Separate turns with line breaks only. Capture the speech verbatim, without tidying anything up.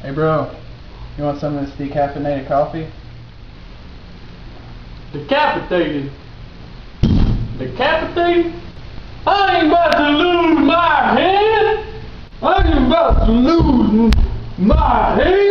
Hey bro, you want some of this decaffeinated coffee?
Decapitated? Decapitated? I ain't about to lose my head! I ain't about to lose my head!